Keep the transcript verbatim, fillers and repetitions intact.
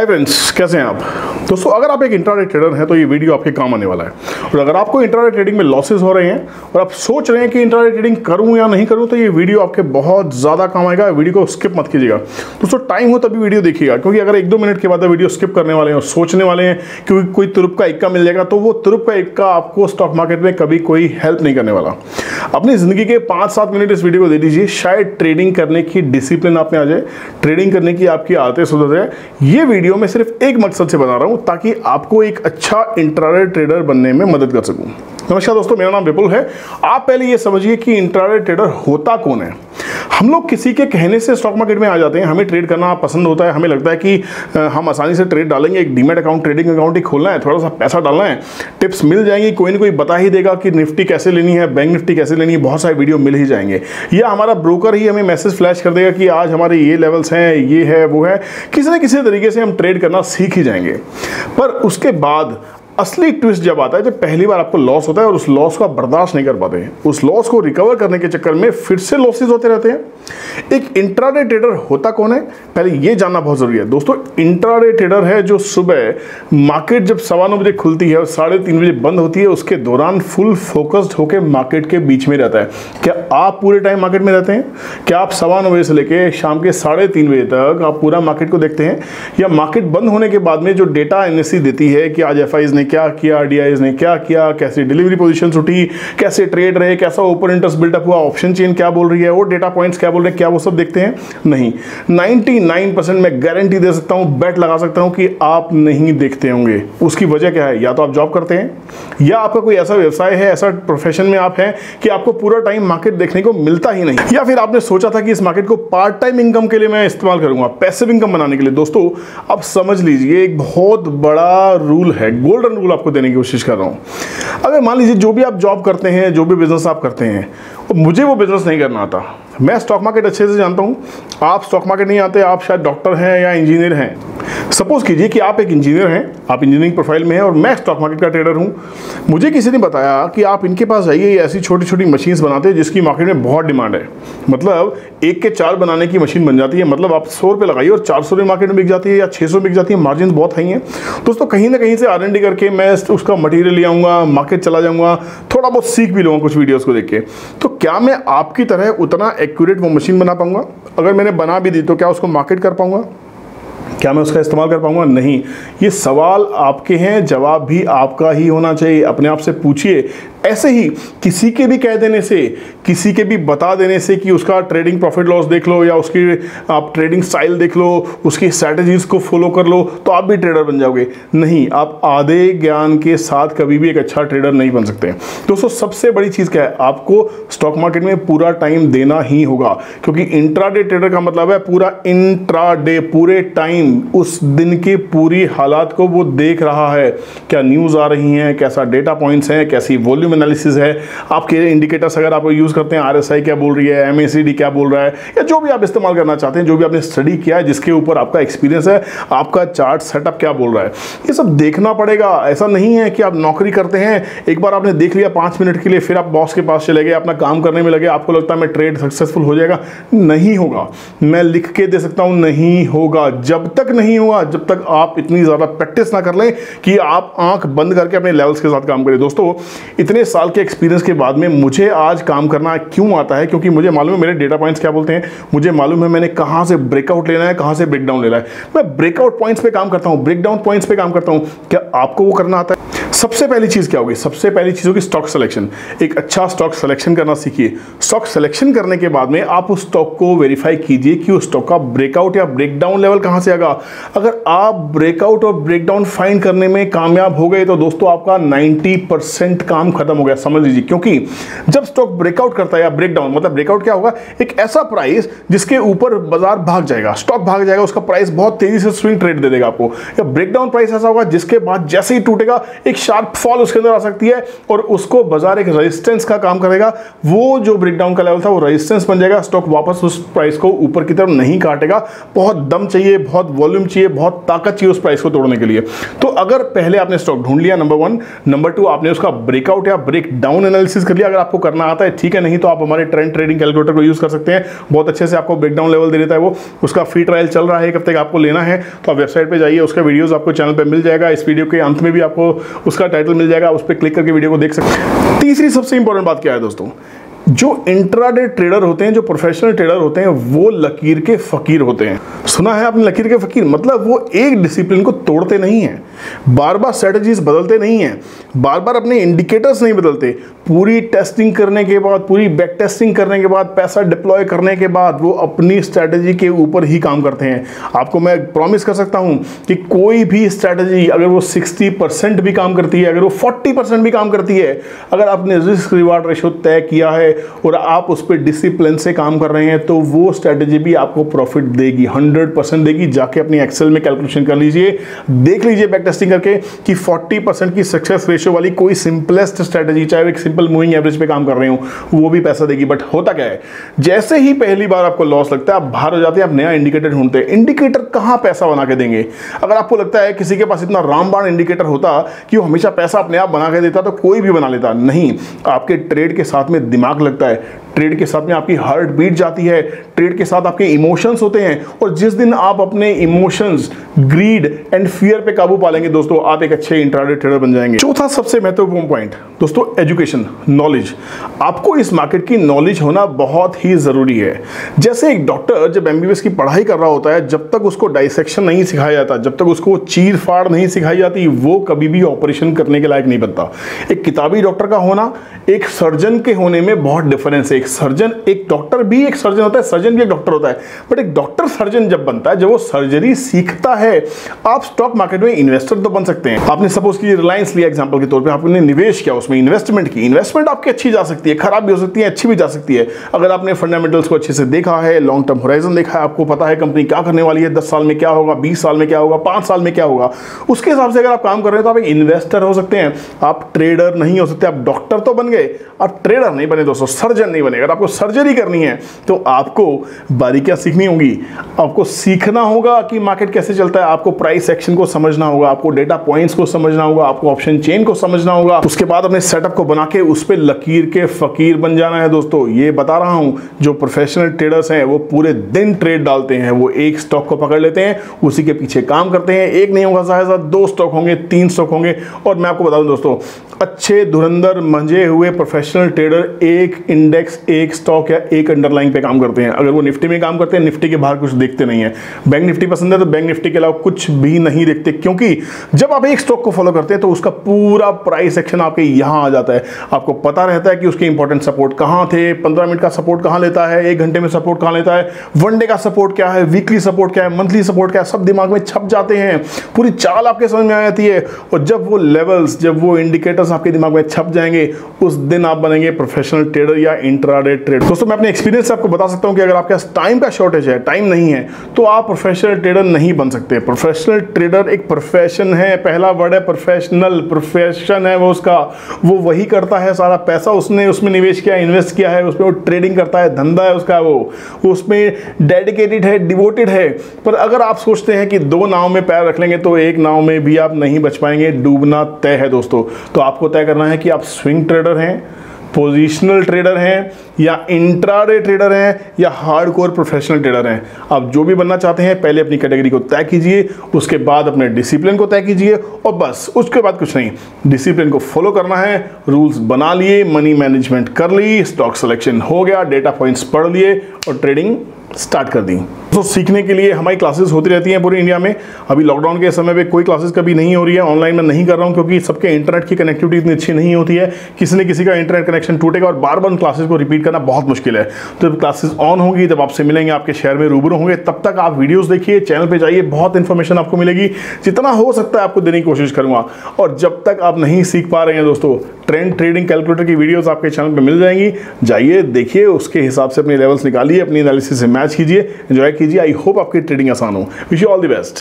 Hi friends, कैसे हैं आप दोस्तों। अगर आप एक इंट्राडे ट्रेडर हैं तो ये वीडियो आपके काम आने वाला है। और अगर आपको इंट्राडे ट्रेडिंग में लॉसेस हो रहे हैं और आप सोच रहे हैं कि इंट्राडे ट्रेडिंग करूं या नहीं करूं, तो ये वीडियो आपके बहुत ज़्यादा काम आएगा। वीडियो को स्किप मत कीजिएगा दोस्तों, टाइम हो तभी वीडियो देखिएगा, क्योंकि अगर एक दो मिनट के बाद वीडियो स्किप करने वाले हैं और सोचने वाले हैं क्योंकि कोई तुरुप का इक्का मिल जाएगा, तो वो तुरुप का इक्का आपको स्टॉक मार्केट में कभी कोई हेल्प नहीं करने वाला। अपनी ज़िंदगी के पाँच सात मिनट इस वीडियो को दे दीजिए, शायद ट्रेडिंग करने की डिसिप्लिन आप में आ जाए, ट्रेडिंग करने की आपकी आदतें सुधर जाए। ये वीडियो मैं सिर्फ एक मकसद से बना रहा हूं ताकि आपको एक अच्छा इंट्राडे ट्रेडर बनने में मदद कर सकूं। नमस्कार दोस्तों, मेरा नाम विपुल है। आप पहले ये समझिए कि इंट्राडे ट्रेडर होता कौन है। हम लोग किसी के कहने से स्टॉक मार्केट में आ जाते हैं, हमें ट्रेड करना पसंद होता है, हमें लगता है कि हम आसानी से ट्रेड डालेंगे, एक डीमैट अकाउंट ट्रेडिंग अकाउंट ही खोलना है, थोड़ा सा पैसा डालना है, टिप्स मिल जाएंगी, कोई ना कोई बता ही देगा कि निफ्टी कैसे लेनी है, बैंक निफ्टी कैसे लेनी है, बहुत सारे वीडियो मिल ही जाएंगे, या हमारा ब्रोकर ही हमें मैसेज फ्लैश कर देगा कि आज हमारे ये लेवल्स हैं, ये है वो है। किसी न किसी तरीके से हम ट्रेड करना सीख ही जाएंगे। पर उसके बाद असली ट्विस्ट जब आता है, जब पहली बार आपको लॉस होता है और उस लॉस को आप बर्दाश्त नहीं कर पाते, उस लॉस को रिकवर करने के चक्कर में फिर से लॉसेस होते रहते हैं। एक इंट्राडे ट्रेडर होता कौन है, पहले ये जानना बहुत जरूरी है दोस्तों। इंट्राडे ट्रेडर है जो सुबह मार्केट जब सवा नौ बजे खुलती है और साढ़े तीन बजे बंद होती है, उसके दौरान फुल फोकस्ड होकर मार्केट के बीच में रहता है। क्या आप पूरे टाइम मार्केट में रहते हैं? क्या आप सवा नौ बजे से लेकर शाम के साढ़े तीन बजे तक आप पूरा मार्केट को देखते हैं, या मार्केट बंद होने के बाद में जो डेटा एनएससी देती है कि आज एफ आईज ने क्या किया, डीआईज ने क्या किया, कैसे डिलीवरी पोजीशंस उठी, कैसे ट्रेड रहे, कैसा ओपन इंटरेस्ट बिल्डअप हुआ, ऑप्शन चेन क्या बोल रही है, वो डेटा पॉइंट्स क्या बोल रहे हैं, क्या वो सब देखते हैं? नहीं। निन्यानवे परसेंट मैं गारंटी दे सकता हूं, बैट लगा सकता हूं कि आप नहीं देखते होंगे। उसकी वजह क्या है? या तो आप जॉब करते हैं, या आपका कोई ऐसा व्यवसाय है, ऐसा प्रोफेशन में आप हैं कि आपको पूरा टाइम मार्केट देखने को मिलता ही नहीं, या फिर आपने सोचा था कि इस मार्केट को पार्ट टाइम इनकम के लिए मैं इस्तेमाल करूंगा, पैसिव इनकम बनाने के लिए। दोस्तों आप समझ लीजिए, एक बहुत बड़ा रूल है, गोल्डन रूल आपको देने की कोशिश कर रहा हूं। अगर मान लीजिए जो भी आप जॉब करते हैं, जो भी बिजनेस आप करते हैं, मुझे वो बिजनेस नहीं करना आता, मैं स्टॉक मार्केट अच्छे से जानता हूं, आप स्टॉक मार्केट नहीं आते, आप शायद डॉक्टर हैं या इंजीनियर हैं। सपोज कीजिए कि आप एक इंजीनियर हैं, आप इंजीनियरिंग प्रोफाइल में हैं और मैं स्टॉक मार्केट का ट्रेडर हूं। मुझे किसी ने बताया कि आप इनके पास जाइए, ऐसी छोटी छोटी मशीन्स बनाते हैं जिसकी मार्केट में बहुत डिमांड है, मतलब एक के चार बनाने की मशीन बन जाती है, मतलब आप सौ रुपये लगाइए और चार सौ रुपये मार्केट में बिक जाती है या छः सौ बिक जाती है, मार्जिन बहुत हाई है दोस्तों। कहीं ना कहीं से आर एन डी करके मैं उसका मटीरियल ले आऊँगा, मार्केट चला जाऊँगा, थोड़ा बहुत सीख भी लूँगा कुछ वीडियोज़ को देख के। तो क्या मैं आपकी तरह उतना एक्यूरेट वो मशीन बना पाऊँगा? अगर मैंने बना भी दी तो क्या उसको मार्केट कर पाऊँगा? क्या मैं उसका इस्तेमाल कर पाऊंगा? नहीं। ये सवाल आपके हैं, जवाब भी आपका ही होना चाहिए। अपने आप से पूछिए। ऐसे ही किसी के भी कह देने से, किसी के भी बता देने से कि उसका ट्रेडिंग प्रॉफिट लॉस देख लो या उसकी आप ट्रेडिंग स्टाइल देख लो, उसकी स्ट्रैटेजीज को फॉलो कर लो, तो आप भी ट्रेडर बन जाओगे? नहीं, आप आधे ज्ञान के साथ कभी भी एक अच्छा ट्रेडर नहीं बन सकते दोस्तों। सबसे बड़ी चीज़ क्या है, आपको स्टॉक मार्केट में पूरा टाइम देना ही होगा, क्योंकि इंट्राडे ट्रेडर का मतलब है पूरा इंट्राडे, पूरे टाइम उस दिन के पूरी हालात को वो देख रहा है। क्या न्यूज़ आ रही हैं, कैसा डेटा पॉइंट्स हैं, कैसी वॉल्यूम एनालिसिस है, आपके इंडिकेटर्स अगर आप यूज करते हैं, आरएसआई क्या बोल रही है, एमएसीडी क्या बोल रहा है, या जो भी आप इस्तेमाल करना चाहते हैं, जो भी आपने स्टडी किया है, जिसके ऊपर आपका एक्सपीरियंस है, आपका चार्ट सेटअप क्या बोल रहा है, ये सब देखना पड़ेगा। ऐसा नहीं है कि आप नौकरी करते हैं, एक बार आपने देख लिया पाँच मिनट के लिए, फिर आप बॉस के पास चले गए, अपना काम करने में लगे, आपको लगता है मैं ट्रेड सक्सेसफुल हो जाएगा। नहीं होगा, मैं लिख के दे सकता हूं, नहीं होगा। जब तक नहीं होगा, जब तक आप इतनी ज़्यादा प्रैक्टिस ना कर लें कि आप आंख बंद करके अपने लेवल्स के साथ काम करें। दोस्तों इतने साल के एक्सपीरियंस के बाद में मुझे आज काम करना क्यों आता है? क्योंकि मुझे मालूम है मेरे डेटा पॉइंट्स क्या बोलते हैं, मुझे मालूम है मैंने कहां से ब्रेकआउट लेना है, कहां से ब्रेकडाउन लेना है। मैं ब्रेकआउट पॉइंट्स पे काम करता हूं, ब्रेकडाउन पॉइंट्स पे काम करता हूं। क्या आपको वो करना आता है? सबसे पहली चीज क्या होगी? सबसे पहली चीज होगी स्टॉक सिलेक्शन। एक अच्छा स्टॉक सिलेक्शन करना सीखिए। स्टॉक सिलेक्शन करने के बाद में आप उस स्टॉक को वेरीफाई कीजिए कि उस स्टॉक का ब्रेकआउट या ब्रेकडाउन लेवल कहां से आएगा। अगर आप ब्रेकआउट और ब्रेकडाउन फाइंड करने में कामयाब हो गए तो दोस्तों आपका नब्बे परसेंट काम खत्म हो गया, समझ लीजिए। क्योंकि जब स्टॉक ब्रेकआउट करता है या ब्रेकडाउन, मतलब ब्रेकआउट क्या होगा, एक ऐसा प्राइस जिसके ऊपर बाजार भाग जाएगा, स्टॉक भाग जाएगा, उसका प्राइस बहुत तेजी से स्विंग ट्रेड दे देगा आपको। या ब्रेकडाउन प्राइस ऐसा होगा जिसके बाद जैसे ही टूटेगा एक शार्प फॉल उसके अंदर आ सकती है और उसको बाजार एक रेजिस्टेंस का काम करेगा। वो जो ब्रेकडाउन का लेवल था वो रेजिस्टेंस बन जाएगा, स्टॉक वापस उस प्राइस को ऊपर की तरफ नहीं काटेगा। बहुत दम चाहिए, बहुत वॉल्यूम चाहिए, बहुत ताकत चाहिए उस प्राइस को तोड़ने के लिए। तो अगर पहले आपने स्टॉक ढूंढ लिया, नंबर वन, नंबर टू आपने उसका ब्रेकआउट या ब्रेक डाउन एनालिसिस कर लिया, अगर आपको करना आता है ठीक है, नहीं तो आप हमारे ट्रेंड ट्रेडिंग कैलकुलेटर को यूज कर सकते हैं, बहुत अच्छे से आपको ब्रेकडाउन लेवल दे देता है वो। उसका फ्री ट्रायल चल रहा है, एक हफ्ते का आपको लेना है तो आप वेबसाइट पे जाइए, उसका वीडियोस आपको चैनल पे मिल जाएगा। इस वीडियो के अंत में भी आपको उसका टाइटल मिल जाएगा, उस पर क्लिक करके वीडियो को देख सकते हैं। तीसरी सबसे इंपॉर्टेंट बात क्या है दोस्तों, जो इंट्राडे ट्रेडर होते हैं, जो प्रोफेशनल ट्रेडर होते हैं, वो लकीर के फकीर होते हैं। सुना है आपने लकीर के फकीर? मतलब वो एक डिसिप्लिन को तोड़ते नहीं हैं, बार बार स्ट्रेटजीज बदलते नहीं हैं, बार बार अपने इंडिकेटर्स नहीं बदलते। पूरी टेस्टिंग करने के बाद, पूरी बैक टेस्टिंग करने के बाद, पैसा डिप्लॉय करने के बाद वो अपनी स्ट्रैटेजी के ऊपर ही काम करते हैं। आपको मैं प्रॉमिस कर सकता हूं कि कोई भी स्ट्रैटेजी अगर वो साठ परसेंट भी काम करती है, अगर वो चालीस परसेंट भी काम करती है, अगर आपने रिस्क रिवार्ड रेशो तय किया है और आप उस पर डिसिप्लिन से काम कर रहे हैं, तो वो स्ट्रैटेजी भी आपको प्रॉफिट देगी, हंड्रेड परसेंट देगी। जाके अपनी एक्सेल में कैलकुलेशन कर लीजिए, देख लीजिए बैक टेस्टिंग करके कि चालीस परसेंट की सक्सेस रेशियो वाली कोई सिंपलेस्ट स्ट्रैटेजी, चाहे एक सिंपल मूविंग एवरेज पे काम कर रहे हो, वो भी पैसा देगी। बट होता क्या है, जैसे ही पहली बार आपको लॉस लगता है, आप बाहर हो जाते हैं, आप नया इंडिकेटर ढूंढते हैं। इंडिकेटर कहां पैसा बना के देंगे? अगर आपको लगता है किसी के पास इतना रामबाण इंडिकेटर होता कि वो हमेशा पैसा अपने आप बना के देता, तो कोई भी बना लेता। नहीं, आपके ट्रेड के साथ में दिमाग लगता है, ट्रेड के साथ में आपकी हार्ट बीट जाती है, ट्रेड के साथ आपके इमोशंस होते हैं, और जिस दिन आप अपने इमोशंस, ग्रीड एंड फियर पे काबू पा लेंगे दोस्तों, आप एक अच्छे इंट्राडे ट्रेडर बन जाएंगे। चौथा सबसे महत्वपूर्ण पॉइंट दोस्तों, एजुकेशन, नॉलेज। आपको इस मार्केट की नॉलेज होना बहुत ही जरूरी है। जैसे एक डॉक्टर जब एमबीबीएस की पढ़ाई कर रहा होता है, जब तक उसको डाइसेक्शन नहीं सिखाया जाता, जब तक उसको चीर फाड़ नहीं सिखाई जाती, वो कभी भी ऑपरेशन करने के लायक नहीं बनता। एक किताबी डॉक्टर का होना एक सर्जन के होने में बहुत डिफरेंस है। एक सर्जन, एक डॉक्टर भी एक सर्जन होता है, सर्जन भी एक डॉक्टर होता है, बट एक डॉक्टर सर्जन जब बनता है, जब वो सर्जरी सीखता है। आप स्टॉक मार्केट में इन्वेस्टर तो बन सकते हैं। आपने सपोज की रिलायंस लिया एग्जांपल के तौर पे, आपने निवेश किया, उसमें इन्वेस्टमेंट की। इन्वेस्टमेंट आपकी अच्छी जा सकती है, खराब भी हो सकती है, अच्छी भी जा सकती है। अगर आपने फंडामेंटल्स को अच्छे से देखा है, लॉन्ग टर्म होराइजन देखा है, आपको पता है कंपनी क्या करने वाली है, दस साल में क्या होगा, बीस साल में क्या होगा, पांच साल में क्या होगा, उसके हिसाब से अगर आप काम कर रहे हैं तो आप एक इन्वेस्टर हो सकते हैं। आप ट्रेडर नहीं हो सकते। आप डॉक्टर तो बन गए, आप ट्रेडर नहीं बने दोस्तों, सर्जन नहीं बने। अगर आपको सर्जरी करनी है तो आपको बारीकियां सीखनी होंगी, आपको सीखना होगा कि मार्केट कैसे चलता है, आपको प्राइस एक्शन को समझना होगा, आपको डेटा पॉइंट्स को समझना होगा, आपको ऑप्शन चेन को समझना होगा। उसके बाद अपने सेटअप को बना के उस पे लकीर के फकीर बन जाना है दोस्तों। ये बता रहा हूं, जो प्रोफेशनल ट्रेडर्स हैं वो पूरे दिन ट्रेड डालते हैं, वो एक स्टॉक को पकड़ लेते हैं, उसी के पीछे काम करते हैं। एक नहीं होगा, ज्यादा दो स्टॉक होंगे, तीन स्टॉक होंगे। और मैं आपको बता दूं दोस्तों, अच्छे धुरंधर मंजे हुए प्रोफेशनल ट्रेडर एक इंडेक्स, एक स्टॉक या एक अंडरलाइन पे काम करते हैं। अगर वो निफ्टी में काम करते हैं, निफ्टी के बाहर कुछ देखते नहीं है। बैंक निफ्टी पसंद है तो बैंक निफ्टी के अलावा कुछ भी नहीं देखते, क्योंकि जब आप एक स्टॉक को फॉलो करते हैं तो उसका पूरा प्राइस एक्शन आपके यहां आ जाता है। आपको पता रहता है कि उसके इंपॉर्टेंट सपोर्ट कहां थे, पंद्रह मिनट का सपोर्ट कहां लेता है, एक घंटे में सपोर्ट कहां लेता है, वन डे का सपोर्ट क्या है, वीकली सपोर्ट क्या है, मंथली सपोर्ट क्या है, सब दिमाग में छप जाते हैं। पूरी चाल आपके समझ में आ जाती है। और जब वो लेवल्स, जब वो इंडिकेटर्स आपके दिमाग में छप जाएंगे, उस दिन आप बनेंगे प्रोफेशनल ट्रेडर या इंट्राडे ट्रेडर। दोस्तों मैं अपने एक्सपीरियंस से आपको बता सकता हूं कि अगर आपके पास टाइम का शॉर्टेज है, टाइम नहीं है, तो आप प्रोफेशनल ट्रेडर नहीं बन सकते। प्रोफेशनल ट्रेडर एक प्रोफेशन है, पहला वर्ड है प्रोफेशनल, प्रोफेशन है वो उसका, वो वही करता है, सारा पैसा उसने उसमें निवेश किया, इन्वेस्ट किया है, उसमें वो ट्रेडिंग करता है, धंधा है उसका, वो वो उसमें डेडिकेटेड है, डिवोटेड है। पर अगर आप सोचते हैं कि दो नाव में पैर रख लेंगे तो एक नाव में भी आप नहीं बच पाएंगे, डूबना तय है दोस्तों। तो आपको तय करना है कि आप स्विंग ट्रेडर हैं, पोजिशनल ट्रेडर हैं, या इंट्राडे ट्रेडर हैं, या हार्डकोर प्रोफेशनल ट्रेडर हैं। आप जो भी बनना चाहते हैं, पहले अपनी कैटेगरी को तय कीजिए, उसके बाद अपने डिसिप्लिन को तय कीजिए, और बस उसके बाद कुछ नहीं, डिसिप्लिन को फॉलो करना है। रूल्स बना लिए, मनी मैनेजमेंट कर ली, स्टॉक सिलेक्शन हो गया, डेटा पॉइंट्स पढ़ लिए और ट्रेडिंग स्टार्ट कर दी। तो सीखने के लिए हमारी क्लासेस होती रहती हैं पूरी इंडिया में। अभी लॉकडाउन के समय पे कोई क्लासेस कभी नहीं हो रही है, ऑनलाइन में नहीं कर रहा हूं, क्योंकि सबके इंटरनेट की कनेक्टिविटी इतनी अच्छी नहीं होती है। किसी न किसी का इंटरनेट कनेक्शन टूटेगा और बार बार क्लासेस को रिपीट करना बहुत मुश्किल है। तो जब क्लासेस ऑन होंगी, जब आपसे मिलेंगे, आपके शहर में रूबरू होंगे, तब तक आप वीडियोस देखिए, चैनल पे जाइए, बहुत इंफॉर्मेशन आपको मिलेगी। जितना हो सकता है आपको देने की कोशिश करूंगा। और जब तक आप नहीं सीख पा रहे हैं दोस्तों, ट्रेंड ट्रेडिंग कैलकुलेटर की वीडियोस आपके चैनल पे मिल जाएंगी, जाइए देखिए, उसके हिसाब से अपने लेवल्स निकालिए, अपनी एनालिसिस से मैच कीजिए, एंजॉय कीजिए। आई होप आपकी ट्रेडिंग आसान हो। Wish you all the best.